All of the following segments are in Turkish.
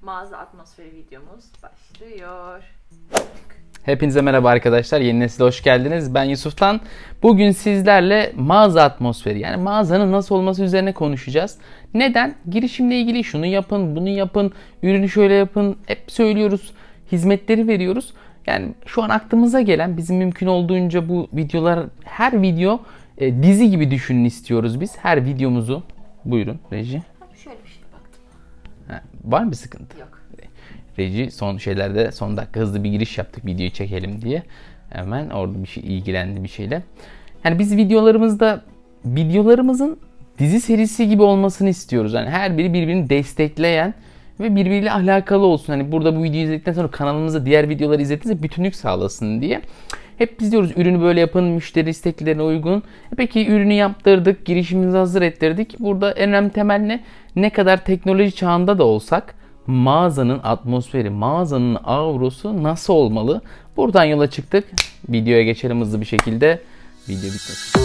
Mağaza atmosferi videomuz başlıyor. Hepinize merhaba arkadaşlar. Yeni Nesil'e hoş geldiniz. Ben Yusuf'tan. Bugün sizlerle mağaza atmosferi, yani mağazanın nasıl olması üzerine konuşacağız. Neden? Girişimle ilgili şunu yapın, bunu yapın, ürünü şöyle yapın. Hep söylüyoruz. Hizmetleri veriyoruz. Yani şu an aklımıza gelen, bizim mümkün olduğunca bu videolar, her video dizi gibi düşünün istiyoruz biz. Her videomuzu. Buyurun reji. Şöyle bir şeye baktım. Var mı bir sıkıntı? Yok. Reji son dakika hızlı bir giriş yaptık videoyu çekelim diye. Hemen orada bir şey ilgilendi bir şeyle. Yani biz videolarımızın dizi serisi gibi olmasını istiyoruz. Yani her biri birbirini destekleyen ve birbiriyle alakalı olsun. Hani burada bu videoyu izledikten sonra kanalımızda diğer videoları izlediğinizde bütünlük sağlasın diye. Hep biz diyoruz ürünü böyle yapın, müşteri isteklerine uygun. Peki ürünü yaptırdık, girişimimizi hazır ettirdik. Burada en önemli temel ne? Ne kadar teknoloji çağında da olsak mağazanın atmosferi, mağazanın avrosu nasıl olmalı? Buradan yola çıktık. Videoya geçelim hızlı bir şekilde. Video bitmesin.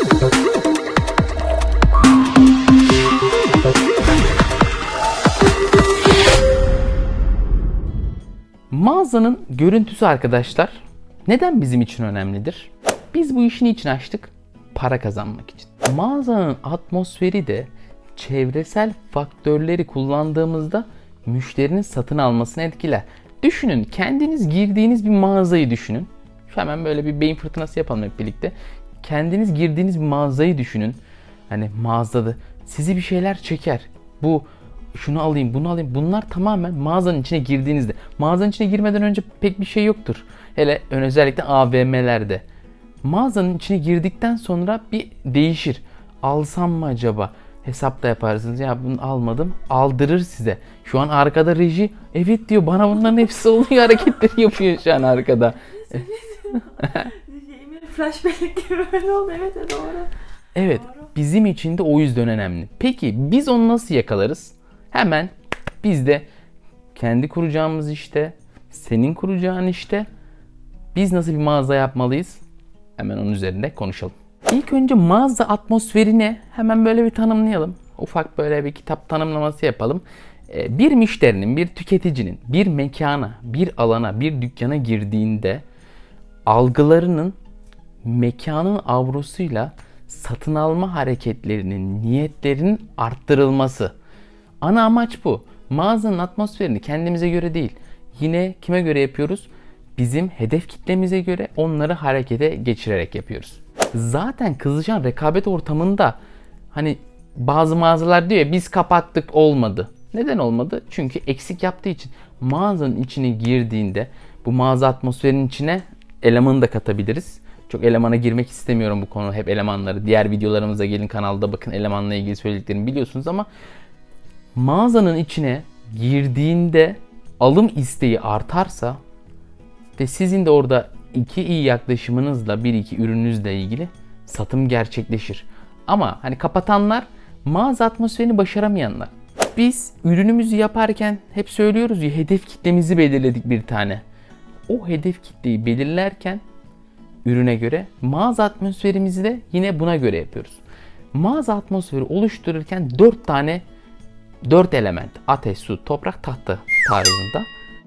Mağazanın görüntüsü arkadaşlar neden bizim için önemlidir? Biz bu işin için açtık para kazanmak için. Mağazanın atmosferi de çevresel faktörleri kullandığımızda müşterinin satın almasını etkiler. Düşünün, kendiniz girdiğiniz bir mağazayı düşünün. Hemen böyle bir beyin fırtınası yapalım hep birlikte. Kendiniz girdiğiniz bir mağazayı düşünün. Hani mağazada sizi bir şeyler çeker. Şunu alayım, bunu alayım. Bunlar tamamen mağazanın içine girdiğinizde. Mağazanın içine girmeden önce pek bir şey yoktur. Hele özellikle AVM'lerde. Mağazanın içine girdikten sonra bir değişir. Alsam mı acaba? Hesap da yaparsınız. Ya bunu almadım. Aldırır size. Şu an arkada reji evet diyor. Bana bunların hepsi oluyor. Hareketleri yapıyor şu an arkada. Flashback gibi böyle oldu. Evet doğru. Evet. Doğru. Bizim için de o yüzden önemli. Peki biz onu nasıl yakalarız? Hemen biz de kendi kuracağımız işte, senin kuracağın işte, biz nasıl bir mağaza yapmalıyız? Hemen onun üzerinde konuşalım. İlk önce mağaza atmosferini hemen böyle bir tanımlayalım. Ufak böyle bir kitap tanımlaması yapalım. Bir müşterinin, bir tüketicinin bir mekana, bir alana, bir dükkana girdiğinde algılarının mekanın avrosuyla satın alma hareketlerinin, niyetlerinin arttırılması. Ana amaç bu. Mağazanın atmosferini kendimize göre değil, yine kime göre yapıyoruz? Bizim hedef kitlemize göre onları harekete geçirerek yapıyoruz. Zaten kızışan rekabet ortamında hani bazı mağazalar diyor ya biz kapattık olmadı. Neden olmadı? Çünkü eksik yaptığı için. Mağazanın içine girdiğinde bu mağaza atmosferinin içine elemanı da katabiliriz. Çok elemana girmek istemiyorum bu konu. Hep elemanları. Diğer videolarımıza gelin kanalda bakın, elemanla ilgili söylediklerimi biliyorsunuz ama mağazanın içine girdiğinde alım isteği artarsa ve sizin de orada iyi yaklaşımınızla bir iki ürününüzle ilgili satım gerçekleşir. Ama hani kapatanlar mağaza atmosferini başaramayanlar. Biz ürünümüzü yaparken hep söylüyoruz ya, hedef kitlemizi belirledik bir tane. O hedef kitleyi belirlerken ürüne göre mağaza atmosferimizi de yine buna göre yapıyoruz. Mağaza atmosferi oluştururken 4 element, ateş, su, toprak, tahta tarzında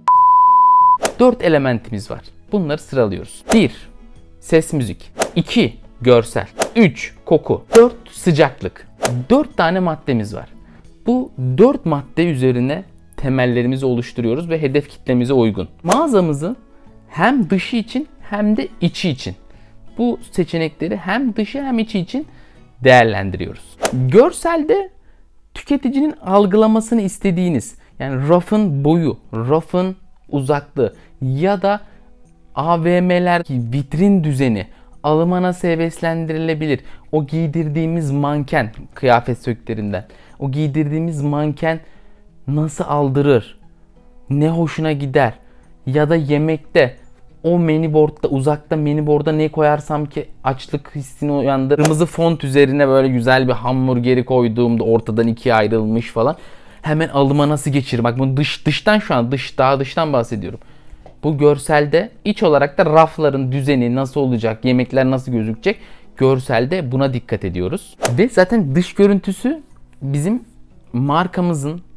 4 elementimiz var. Bunları sıralıyoruz. 1. Ses müzik. 2. Görsel. 3. Koku. 4. Sıcaklık. 4 tane maddemiz var. Bu 4 madde üzerine temellerimizi oluşturuyoruz ve hedef kitlemize uygun. Mağazamızın hem dışı için hem de içi için bu seçenekleri hem dışı hem içi için değerlendiriyoruz. Görselde tüketicinin algılamasını istediğiniz, yani rafın boyu, rafın uzaklığı ya da AVM'ler vitrin düzeni alıma nasıl heveslendirilebilir? O giydirdiğimiz manken, kıyafet söklerinden o giydirdiğimiz manken nasıl aldırır? Ne hoşuna gider? Ya da yemekte o menüboard'da, uzakta menüboard'a ne koyarsam ki açlık hissini uyandırır. Kırmızı font üzerine böyle güzel bir hamburgeri koyduğumda ortadan ikiye ayrılmış falan. Hemen alıma nasıl geçirir? Bak bunu dıştan şu an daha dıştan bahsediyorum. Bu görselde, iç olarak da rafların düzeni nasıl olacak, yemekler nasıl gözükecek? Görselde buna dikkat ediyoruz. Ve zaten dış görüntüsü bizim markamızın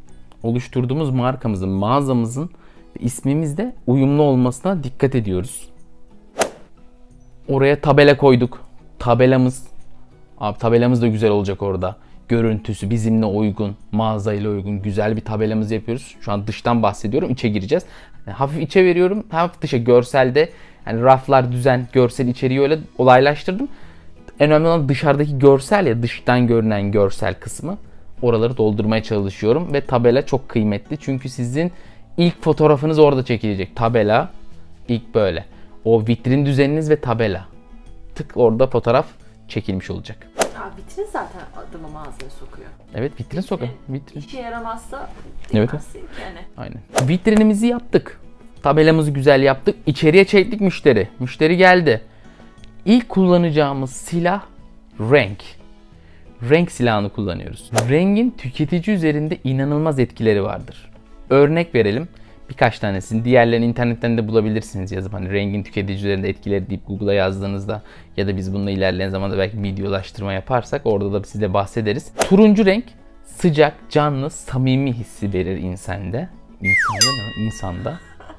oluşturduğumuz markamızın, mağazamızın ismimizde uyumlu olmasına dikkat ediyoruz. Oraya tabela koyduk. Tabelamız da güzel olacak orada. Görüntüsü bizimle uygun, mağazayla uygun, güzel bir tabelamızı yapıyoruz. Şu an dıştan bahsediyorum, içe gireceğiz. Yani hafif içe veriyorum, hafif dışa görselde. Yani raflar düzen, görsel içeriği öyle olaylaştırdım. En önemli olan dışarıdaki görsel ya, dıştan görünen görsel kısmı. Oraları doldurmaya çalışıyorum ve tabela çok kıymetli. Çünkü sizin ilk fotoğrafınız orada çekilecek. Tabela ilk böyle. O vitrin düzeniniz ve tabela. Tık orada fotoğraf çekilmiş olacak. Vitrin zaten adımı mağazaya sokuyor. Evet, vitrin sokuyor. Vitrin. İşe yaramazsa Evet. yani. Aynen. Vitrinimizi yaptık. Tabelamızı güzel yaptık. İçeriye çektik müşteri. Müşteri geldi. İlk kullanacağımız silah renk. Renk silahını kullanıyoruz. Rengin tüketici üzerinde inanılmaz etkileri vardır. Örnek verelim. Birkaç tanesini. Diğerlerini internetten de bulabilirsiniz yazıp hani rengin tüketici üzerinde etkileri deyip Google'a yazdığınızda ya da biz bununla ilerleyen zamanda belki videolaştırma yaparsak orada da size bahsederiz. Turuncu renk sıcak, canlı, samimi hissi verir insanda.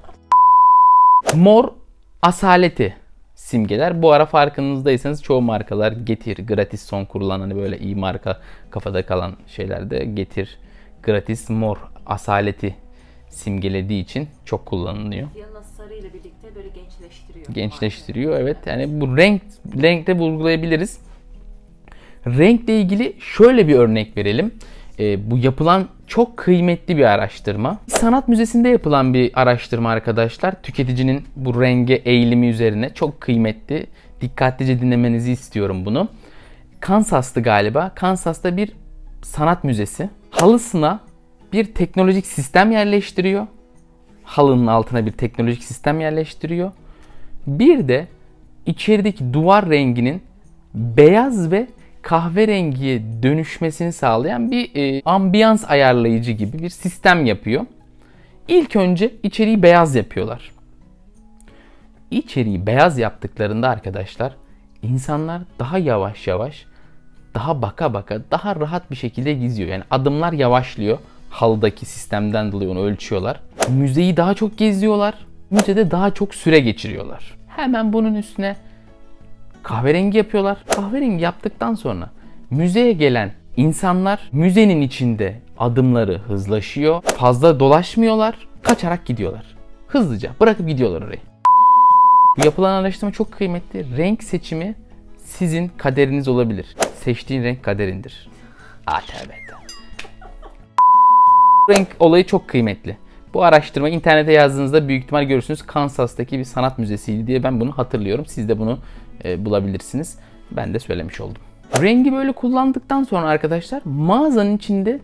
Mor asaleti simgeler. Bu ara farkınızdaysanız çoğu markalar Getir, gratis son kurulan hani böyle iyi marka kafada kalan şeylerde Getir, gratis, mor asaleti simgelediği için çok kullanılıyor. Yanına sarı ile birlikte böyle gençleştiriyor. Gençleştiriyor, evet. Yani bu renkte vurgulayabiliriz. Renkle ilgili şöyle bir örnek verelim. Bu yapılan çok kıymetli bir araştırma. Sanat Müzesi'nde yapılan bir araştırma arkadaşlar. Tüketicinin bu renge eğilimi üzerine çok kıymetli. Dikkatlice dinlemenizi istiyorum bunu. Kansas'tı galiba. Kansas'ta bir sanat müzesi. Halısına bir teknolojik sistem yerleştiriyor. Halının altına bir teknolojik sistem yerleştiriyor. Bir de içerideki duvar renginin beyaz ve kahverengiye dönüşmesini sağlayan bir ambiyans ayarlayıcı gibi bir sistem yapıyor. İlk önce içeriği beyaz yapıyorlar. İçeriği beyaz yaptıklarında arkadaşlar insanlar daha yavaş yavaş, daha baka baka, daha rahat bir şekilde geziyor. Yani adımlar yavaşlıyor. Halıdaki sistemden dolayı onu ölçüyorlar. Müzeyi daha çok geziyorlar. Müzede daha çok süre geçiriyorlar. Hemen bunun üstüne kahverengi yapıyorlar. Kahverengi yaptıktan sonra müzeye gelen insanlar müzenin içinde adımları hızlaşıyor. Fazla dolaşmıyorlar. Kaçarak gidiyorlar. Hızlıca bırakıp gidiyorlar orayı. Bu yapılan araştırma çok kıymetli. Renk seçimi sizin kaderiniz olabilir. Seçtiğin renk kaderindir. Evet. Renk olayı çok kıymetli. Bu araştırma internete yazdığınızda büyük ihtimal görürsünüz. Kansas'taki bir sanat müzesiydi diye ben bunu hatırlıyorum. Siz de bunu bulabilirsiniz. Ben de söylemiş oldum. Rengi böyle kullandıktan sonra arkadaşlar mağazanın içinde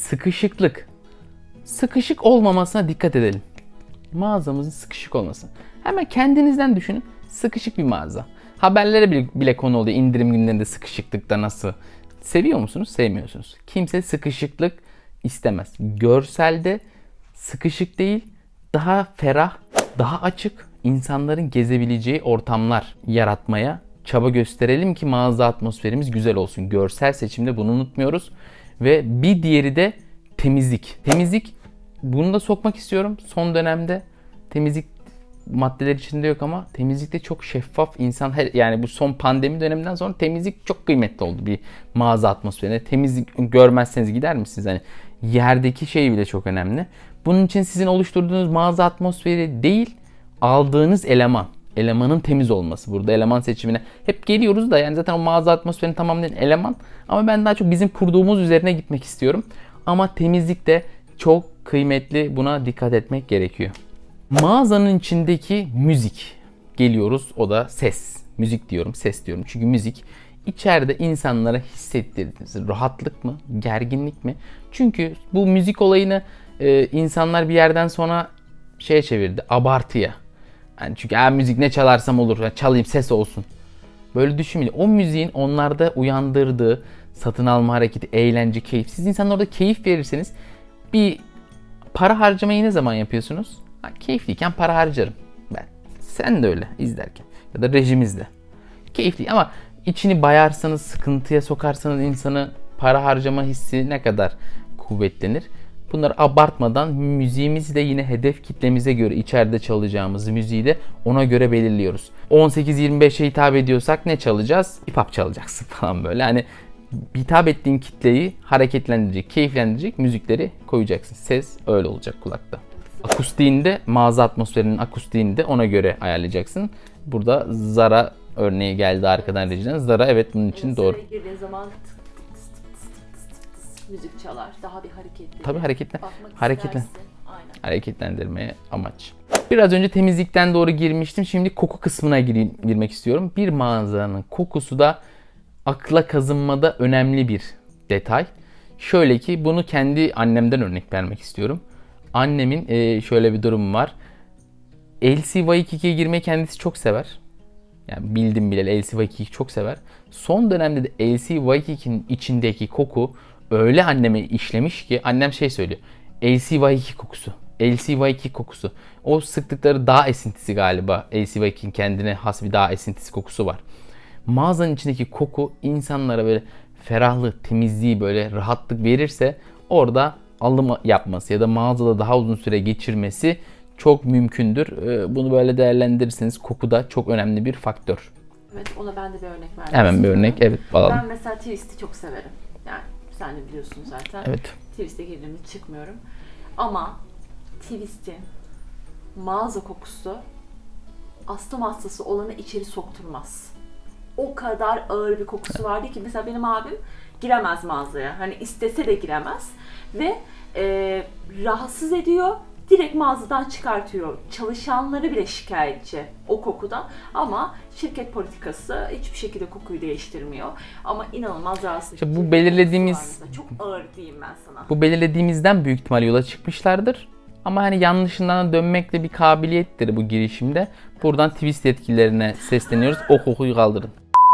sıkışık olmamasına dikkat edelim. Mağazamızın sıkışık olması. Hemen kendinizden düşünün. Sıkışık bir mağaza. Haberlere bile konu oluyor. İndirim günlerinde sıkışıklıkta nasıl? Seviyor musunuz? Sevmiyorsunuz. Kimse sıkışıklık istemez. Görselde sıkışık değil, daha ferah, daha açık insanların gezebileceği ortamlar yaratmaya çaba gösterelim ki mağaza atmosferimiz güzel olsun. Görsel seçimde bunu unutmuyoruz. Ve bir diğeri de temizlik. Temizlik, bunu da sokmak istiyorum. Son dönemde temizlik maddeler içinde yok ama temizlikte çok şeffaf insan, yani bu son pandemi döneminden sonra temizlik çok kıymetli oldu bir mağaza atmosferine. Temizlik görmezseniz gider misiniz? Hani yerdeki şey bile çok önemli. Bunun için sizin oluşturduğunuz mağaza atmosferi değil, aldığınız elemanın temiz olması. Burada eleman seçimine hep geliyoruz da yani zaten o mağaza atmosferini tamamlayan eleman, ama ben daha çok bizim kurduğumuz üzerine gitmek istiyorum. Ama temizlik de çok kıymetli, buna dikkat etmek gerekiyor. Mağazanın içindeki müzik. Geliyoruz, o da ses. Müzik diyorum, ses diyorum. Çünkü müzik içeride insanlara hissettirdiğiniz rahatlık mı, gerginlik mi? Çünkü bu müzik olayını insanlar bir yerden sonra şeye çevirdi, abartıya. Yani çünkü müzik ne çalarsam olur, çalayım ses olsun. Böyle düşünmeyin. O müziğin onlarda uyandırdığı satın alma hareketi, eğlence, keyif. Siz insanlara orada keyif verirseniz, bir para harcamayı ne zaman yapıyorsunuz? Keyifliyken para harcarım ben. Sen de öyle izlerken. Ya da rejimizde. Keyifli ama içini bayarsanız, sıkıntıya sokarsanız insanı, para harcama hissi ne kadar kuvvetlenir? Bunları abartmadan müziğimizi de yine hedef kitlemize göre içeride çalacağımız müziği de ona göre belirliyoruz. 18-25'e hitap ediyorsak ne çalacağız? Hip hop çalacaksın falan böyle. Hani hitap ettiğin kitleyi hareketlendirecek, keyiflendirecek müzikleri koyacaksın. Ses öyle olacak kulakta. Akustiğinde, mağaza atmosferinin akustiğini de ona göre ayarlayacaksın. Burada Zara örneği geldi arkadan rejiden. Zara evet bunun için doğru. Zara'ya girdiğin zaman müzik çalar. Daha bir hareketli. Tabii Bakmak hareketlen. istersin. Aynen. Hareketlendirmeye amaç. Biraz önce temizlikten doğru girmiştim. Şimdi koku kısmına girmek istiyorum. Bir mağazanın kokusu da akla kazınmada önemli bir detay. Şöyle ki bunu kendi annemden örnek vermek istiyorum. Annemin şöyle bir durum var. LC Waikiki'ye girmeyi kendisi çok sever. Yani bildim bileli LC Waikiki'yi çok sever. Son dönemde de LC Waikiki'nin içindeki koku öyle anneme işlemiş ki annem şey söylüyor. LC Waikiki kokusu. LC Waikiki kokusu. O sıktıkları dağ esintisi galiba. LC Waikiki'nin kendine has bir dağ esintisi kokusu var. Mağazanın içindeki koku insanlara böyle ferahlık, temizliği, böyle rahatlık verirse orada alım yapması ya da mağazada daha uzun süre geçirmesi çok mümkündür. Bunu böyle değerlendirirseniz koku da çok önemli bir faktör. Evet, ona ben de bir örnek vermek Hemen bir istiyorum. örnek evet alalım. Ben mesela Twist'i çok severim. Yani sen de biliyorsun zaten. Evet. Twist'e girdiğimde çıkmıyorum. Ama Twist'in mağaza kokusu astım hastası olanı içeri sokturmaz. O kadar ağır bir kokusu vardı ki mesela benim abim giremez mağazaya. Hani istese de giremez ve rahatsız ediyor. Direkt mağazadan çıkartıyor. Çalışanları bile şikayetçi o kokudan. Ama şirket politikası hiçbir şekilde kokuyu değiştirmiyor. Ama inanılmaz rahatsız edici. İşte bu belirlediğimiz çok ağır diyeyim ben sana. Bu belirlediğimizden büyük ihtimal yola çıkmışlardır. Ama hani yanlışından dönmek de bir kabiliyettir bu girişimde. Buradan twist yetkililerine sesleniyoruz. O kokuyu kaldırın.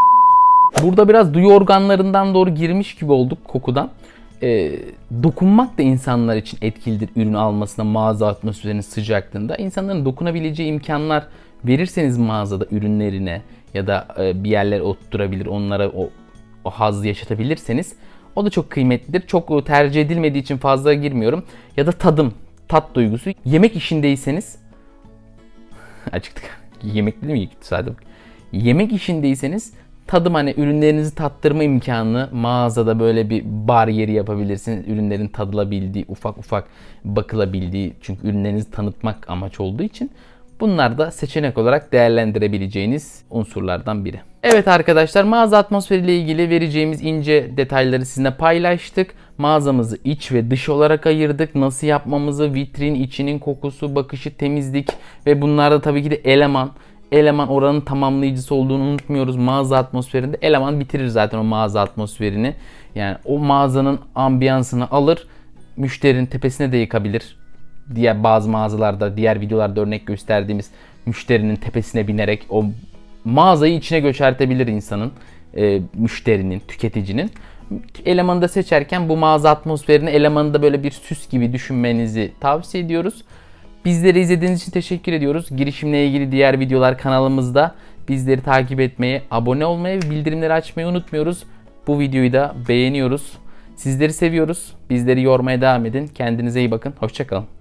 Burada biraz duyu organlarından doğru girmiş gibi olduk kokudan. Dokunmak da insanlar için etkilidir ürün almasına, mağaza atmosferinin sıcaklığında. İnsanların dokunabileceği imkanlar verirseniz mağazada ürünlerine ya da bir yerlere oturtturabilir, onlara o hazzı yaşatabilirseniz o da çok kıymetlidir. Çok tercih edilmediği için fazla girmiyorum. Ya da tat duygusu. Yemek işindeyseniz açıktık. Yemek dedim ya sadece. Yemek işindeyseniz tadım hani ürünlerinizi tattırma imkanı mağazada böyle bir bar yeri yapabilirsiniz. Ürünlerin tadılabildiği, ufak ufak bakılabildiği çünkü ürünlerinizi tanıtmak amaç olduğu için bunlar da seçenek olarak değerlendirebileceğiniz unsurlardan biri. Evet arkadaşlar mağaza atmosferiyle ilgili vereceğimiz ince detayları sizinle paylaştık. Mağazamızı iç ve dış olarak ayırdık. Nasıl yapmamızı, vitrin, içinin kokusu, bakışı, temizlik ve bunlarda tabii ki de eleman. Eleman oranın tamamlayıcısı olduğunu unutmuyoruz. Mağaza atmosferinde eleman bitirir zaten o mağaza atmosferini. Yani o mağazanın ambiyansını alır, müşterinin tepesine de yıkabilir. Diğer bazı mağazalarda, diğer videolarda örnek gösterdiğimiz müşterinin tepesine binerek o mağazayı içine göçertebilir insanın, müşterinin, tüketicinin. Elemanı da seçerken bu mağaza atmosferini elemanı da böyle bir süs gibi düşünmenizi tavsiye ediyoruz. Bizleri izlediğiniz için teşekkür ediyoruz. Girişimle ilgili diğer videolar kanalımızda. Bizleri takip etmeyi, abone olmayı ve bildirimleri açmayı unutmuyoruz. Bu videoyu da beğeniyoruz. Sizleri seviyoruz. Bizleri yormaya devam edin. Kendinize iyi bakın. Hoşça kalın.